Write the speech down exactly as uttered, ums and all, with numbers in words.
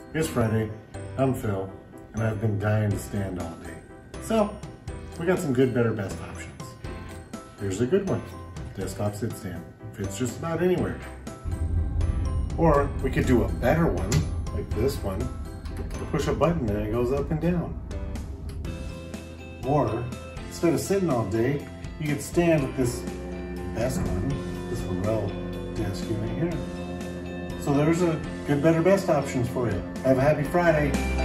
It's Friday, I'm Phil, and I've been dying to stand all day. So, we got some good, better, best options. Here's a good one, desktop sit stand. Fits just about anywhere. Or we could do a better one, like this one. Push a button and it goes up and down. Or, instead of sitting all day, you could stand with this best one, this Morel desk unit here. So there's a good, better, best options for you. Have a happy Friday.